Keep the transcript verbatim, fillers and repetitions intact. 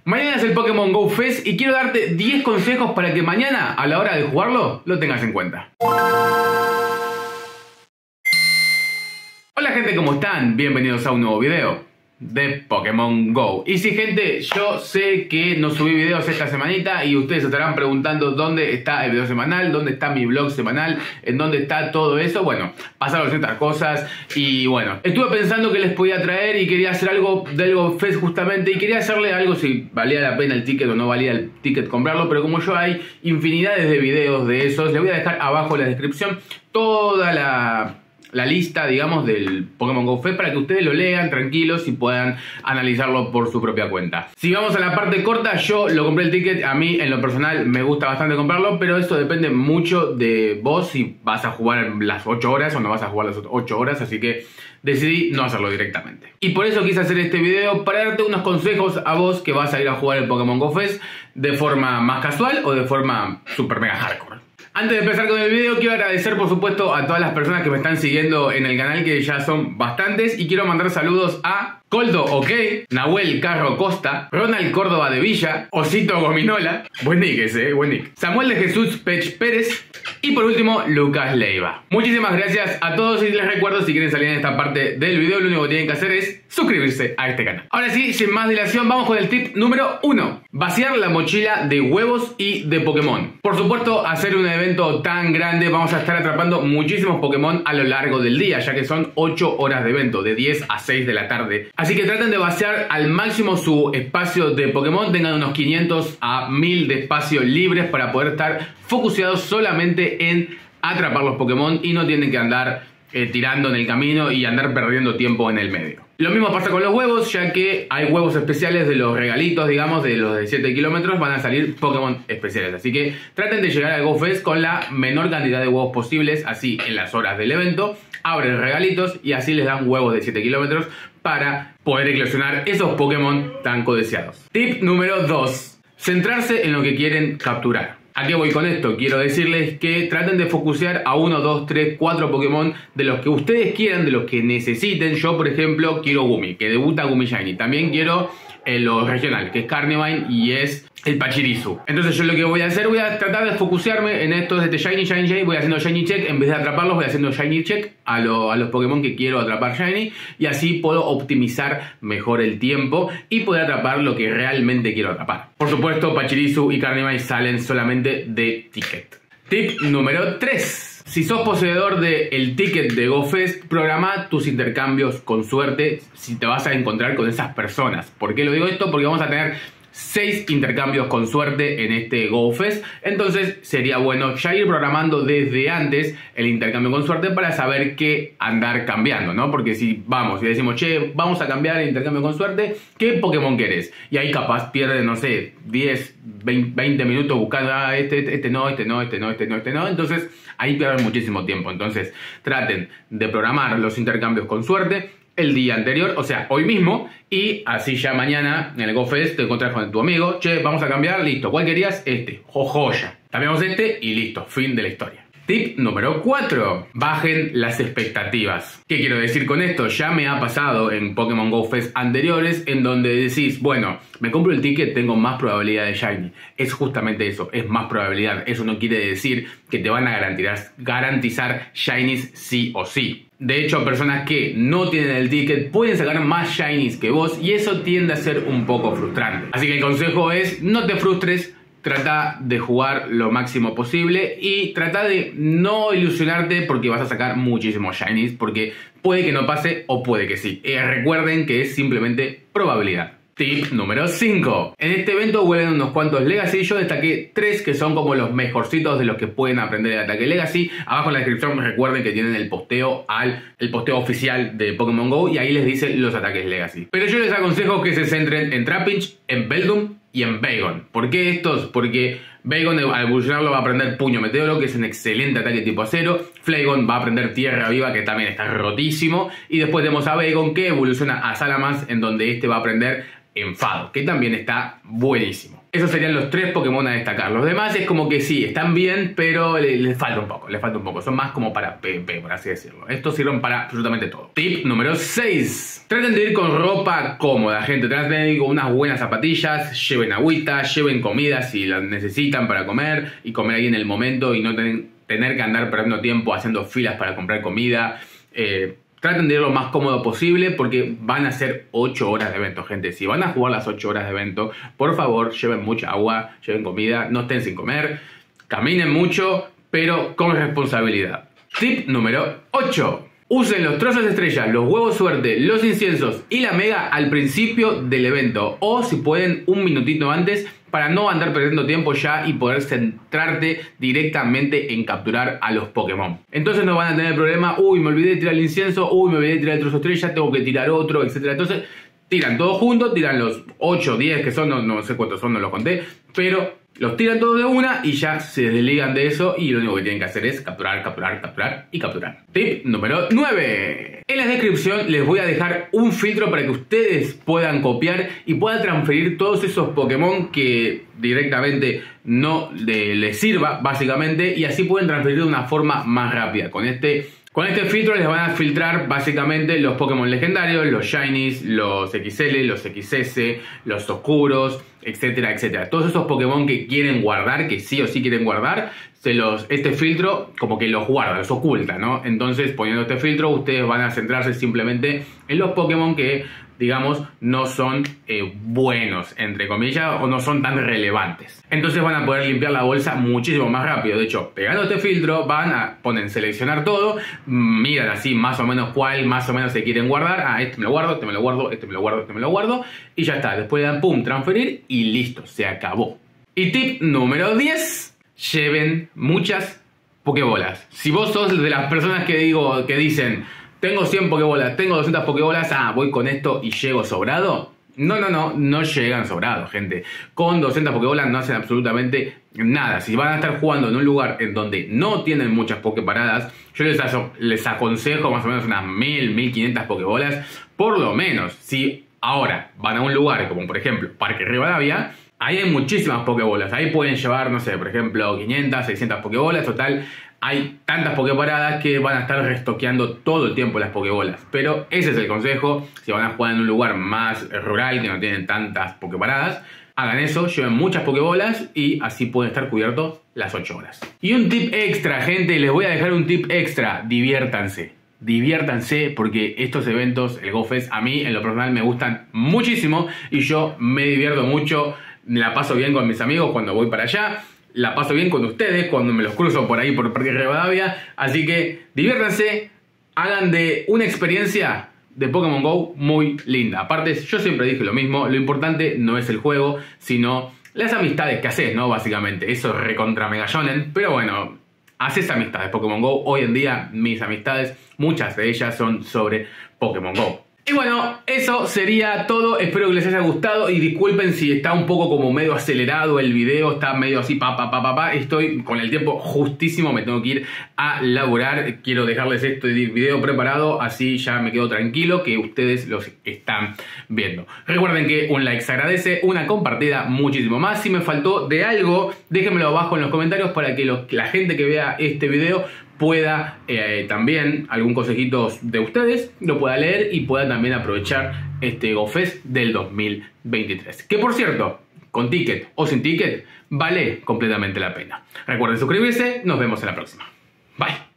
Mañana es el Pokémon Go Fest y quiero darte diez consejos para que mañana, a la hora de jugarlo, lo tengas en cuenta. Hola gente, ¿cómo están? Bienvenidos a un nuevo video de Pokémon Go. Y sí, gente, yo sé que no subí videos esta semanita y ustedes se estarán preguntando dónde está el video semanal, dónde está mi vlog semanal, en dónde está todo eso. Bueno, pasaron ciertas cosas y bueno, estuve pensando que les podía traer y quería hacer algo del Go Fest justamente, y quería hacerle algo si valía la pena el ticket o no valía el ticket comprarlo, pero como yo hay infinidades de videos de esos, les voy a dejar abajo en la descripción toda la... la lista, digamos, del Pokémon Go Fest para que ustedes lo lean tranquilos y puedan analizarlo por su propia cuenta. Si vamos a la parte corta, yo lo compré el ticket, a mí en lo personal me gusta bastante comprarlo, pero eso depende mucho de vos, si vas a jugar las ocho horas o no vas a jugar las ocho horas, así que decidí no hacerlo directamente. Y por eso quise hacer este video, para darte unos consejos a vos que vas a ir a jugar el Pokémon Go Fest de forma más casual o de forma super mega hardcore. Antes de empezar con el video, quiero agradecer por supuesto a todas las personas que me están siguiendo en el canal, que ya son bastantes, y quiero mandar saludos a Coldo OK, Nahuel Carro Costa, Ronald Córdoba de Villa, Osito Gominola, buen nick ese, eh, buen nick, Samuel de Jesús Pech Pérez y por último Lucas Leiva. Muchísimas gracias a todos y les recuerdo, si quieren salir en esta parte del video, lo único que tienen que hacer es suscribirse a este canal. Ahora sí, sin más dilación, vamos con el tip número uno. Vaciar la mochila de huevos y de Pokémon. Por supuesto, hacer un evento tan grande vamos a estar atrapando muchísimos Pokémon a lo largo del día, ya que son ocho horas de evento, de diez a seis de la tarde. Así que traten de vaciar al máximo su espacio de Pokémon, tengan unos quinientos a mil de espacio libres para poder estar focuseados solamente en atrapar los Pokémon y no tienen que andar eh, tirando en el camino y andar perdiendo tiempo en el medio. Lo mismo pasa con los huevos, ya que hay huevos especiales de los regalitos, digamos, de los de siete kilómetros, van a salir Pokémon especiales. Así que traten de llegar al Go Fest con la menor cantidad de huevos posibles, así en las horas del evento, abren regalitos y así les dan huevos de siete kilómetros para poder eclosionar esos Pokémon tan codiciados. Tip número dos. Centrarse en lo que quieren capturar. ¿A qué voy con esto? Quiero decirles que traten de focusear a uno, dos, tres, cuatro Pokémon de los que ustedes quieran, de los que necesiten. Yo, por ejemplo, quiero Gumi, que debuta Gumi Shiny. También quiero eh, lo regional, que es Carnivine y es el Pachirisu. Entonces yo lo que voy a hacer, voy a tratar de focusearme en estos de este Shiny, Shiny, Shiny. Voy haciendo Shiny Check, en vez de atraparlos voy haciendo Shiny Check a, lo, a los Pokémon que quiero atrapar Shiny. Y así puedo optimizar mejor el tiempo y poder atrapar lo que realmente quiero atrapar. Por supuesto, Pachirisu y Carnivine salen solamente de ticket. Tip número tres. Si sos poseedor del ticket de Go Fest, programa tus intercambios con suerte si te vas a encontrar con esas personas. ¿Por qué lo digo esto? Porque vamos a tener seis intercambios con suerte en este Go Fest. Entonces sería bueno ya ir programando desde antes el intercambio con suerte para saber qué andar cambiando, ¿no? Porque si vamos y decimos, che, vamos a cambiar el intercambio con suerte, ¿qué Pokémon querés? Y ahí capaz pierde, no sé, diez, veinte minutos buscando, ah, este, este no, este no, este no, este no, este no. Entonces ahí pierden muchísimo tiempo. Entonces traten de programar los intercambios con suerte el día anterior, o sea, hoy mismo, y así ya mañana en el Go Fest te encontrás con tu amigo, che, vamos a cambiar, listo, ¿cuál querías? Este, jojoya, cambiamos este y listo, fin de la historia. Tip número cuatro. Bajen las expectativas. ¿Qué quiero decir con esto? Ya me ha pasado en Pokémon Go Fest anteriores en donde decís, bueno, me compro el ticket, tengo más probabilidad de Shiny. Es justamente eso, es más probabilidad. Eso no quiere decir que te van a garantizar, garantizar Shinies sí o sí. De hecho, personas que no tienen el ticket pueden sacar más Shinies que vos y eso tiende a ser un poco frustrante. Así que el consejo es, no te frustres. Trata de jugar lo máximo posible y trata de no ilusionarte porque vas a sacar muchísimos Shinies, porque puede que no pase o puede que sí. Eh, recuerden que es simplemente probabilidad. Tip número cinco. En este evento vuelven unos cuantos Legacy. Yo destaqué tres que son como los mejorcitos de los que pueden aprender el ataque Legacy. Abajo en la descripción recuerden que tienen el posteo al el posteo oficial de Pokémon Go y ahí les dice los ataques Legacy. Pero yo les aconsejo que se centren en Trapinch, en Beldum y en Bagon. ¿Por qué estos? Porque Bagon al evolucionarlo va a aprender Puño Meteoro, que es un excelente ataque tipo acero. Flagon va a aprender Tierra Viva, que también está rotísimo. Y después tenemos a Bagon, que evoluciona a Salamence, en donde este va a aprender Enfado, que también está buenísimo. Esos serían los tres Pokémon a destacar. Los demás es como que sí, están bien, pero les le falta un poco, les falta un poco. Son más como para PvP, por así decirlo. Estos sirven para absolutamente todo. Tip número seis. Traten de ir con ropa cómoda, gente. Traten de ir con unas buenas zapatillas. Lleven agüita, lleven comida si las necesitan para comer. Y comer ahí en el momento y no ten, tener que andar perdiendo tiempo haciendo filas para comprar comida. Eh... Traten de ir lo más cómodo posible porque van a ser ocho horas de evento, gente. Si van a jugar las ocho horas de evento, por favor, lleven mucha agua, lleven comida, no estén sin comer, caminen mucho, pero con responsabilidad. Tip número ocho. Usen los trozos de estrella, los huevos suerte, los inciensos y la mega al principio del evento. O si pueden, un minutito antes para no andar perdiendo tiempo ya y poder centrarte directamente en capturar a los Pokémon. Entonces no van a tener problema, uy, me olvidé de tirar el incienso, uy, me olvidé de tirar el trozo de estrella, tengo que tirar otro, etcétera. Entonces tiran todos juntos, tiran los ocho, diez que son, no, no sé cuántos son, no los conté, pero los tiran todos de una y ya se desligan de eso y lo único que tienen que hacer es capturar, capturar, capturar y capturar. Tip número nueve. En la descripción les voy a dejar un filtro para que ustedes puedan copiar y puedan transferir todos esos Pokémon que directamente no le, les sirva, básicamente, y así pueden transferir de una forma más rápida. Con este... Con este filtro les van a filtrar básicamente los Pokémon legendarios, los Shinies, los X L, los X S, los oscuros, etcétera, etcétera. Todos esos Pokémon que quieren guardar, que sí o sí quieren guardar, se los, este filtro como que los guarda, los oculta, ¿no? Entonces, poniendo este filtro, ustedes van a centrarse simplemente en los Pokémon que, digamos, no son eh, buenos, entre comillas, o no son tan relevantes. Entonces van a poder limpiar la bolsa muchísimo más rápido. De hecho, pegando este filtro, van a poner seleccionar todo, miran así más o menos cuál más o menos se quieren guardar. Ah, este me lo guardo, este me lo guardo, este me lo guardo, este me lo guardo. Y ya está. Después le dan pum, transferir y listo, se acabó. Y tip número diez. Lleven muchas Pokébolas. Si vos sos de las personas que digo, que dicen... Tengo cien Pokébolas, tengo doscientas Pokébolas, ah, voy con esto y llego sobrado. No, no, no, no llegan sobrados, gente. Con doscientas Pokébolas no hacen absolutamente nada. Si van a estar jugando en un lugar en donde no tienen muchas Poképaradas, yo les, les aconsejo más o menos unas mil, mil quinientas Pokébolas, por lo menos. Si ahora van a un lugar como por ejemplo Parque Rivadavia, ahí hay muchísimas Pokébolas. Ahí pueden llevar, no sé, por ejemplo, quinientas, seiscientas Pokébolas, total. Hay tantas Poképaradas que van a estar restoqueando todo el tiempo las Pokébolas. Pero ese es el consejo. Si van a jugar en un lugar más rural que no tienen tantas Poképaradas, hagan eso, lleven muchas Pokébolas y así pueden estar cubiertos las ocho horas. Y un tip extra, gente, les voy a dejar un tip extra. Diviértanse. Diviértanse porque estos eventos, el GoFest, a mí en lo personal me gustan muchísimo y yo me divierto mucho. Me la paso bien con mis amigos cuando voy para allá. La paso bien con ustedes cuando me los cruzo por ahí por Parque Rivadavia. Así que diviértanse, hagan de una experiencia de Pokémon GO muy linda. Aparte, yo siempre dije lo mismo, lo importante no es el juego, sino las amistades que haces, ¿no? Básicamente, eso es recontra mega shonen. Pero bueno, haces amistades Pokémon GO. Hoy en día mis amistades, muchas de ellas son sobre Pokémon GO. Y bueno, eso sería todo. Espero que les haya gustado y disculpen si está un poco como medio acelerado el video, está medio así pa pa pa pa pa. Estoy con el tiempo justísimo, me tengo que ir a laburar. Quiero dejarles este video preparado, así ya me quedo tranquilo que ustedes los están viendo. Recuerden que un like se agradece, una compartida muchísimo más. Si me faltó de algo, déjenmelo abajo en los comentarios para que los, la gente que vea este video pueda eh, también, algún consejito de ustedes, lo pueda leer y pueda también aprovechar este GoFest del dos mil veintitrés. Que por cierto, con ticket o sin ticket, vale completamente la pena. Recuerden suscribirse, nos vemos en la próxima. Bye.